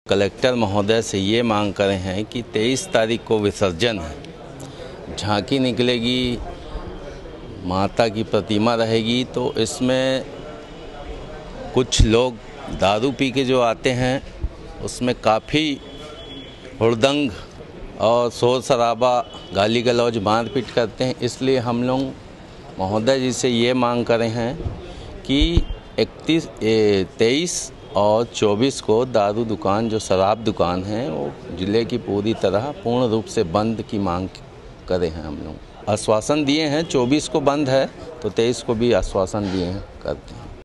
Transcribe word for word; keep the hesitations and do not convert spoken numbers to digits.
Collector महोदय से ये मांग करे हैं कि तेईस तारीख को विसर्जन है, झांकी निकलेगी, माता की प्रतिमा रहेगी, तो इसमें कुछ लोग दारू पी के जो आते हैं उसमें काफ़ी हुड़दंग और शोर शराबा, गाली गलौज, मारपीट करते हैं। इसलिए हम लोग महोदय जी से ये मांग करे हैं कि इकतीस तेईस और चौबीस को दारू दुकान, जो शराब दुकान है, वो ज़िले की पूरी तरह पूर्ण रूप से बंद की मांग करे हैं। हम लोग आश्वासन दिए हैं, चौबीस को बंद है तो तेईस को भी आश्वासन दिए हैं, करते हैं।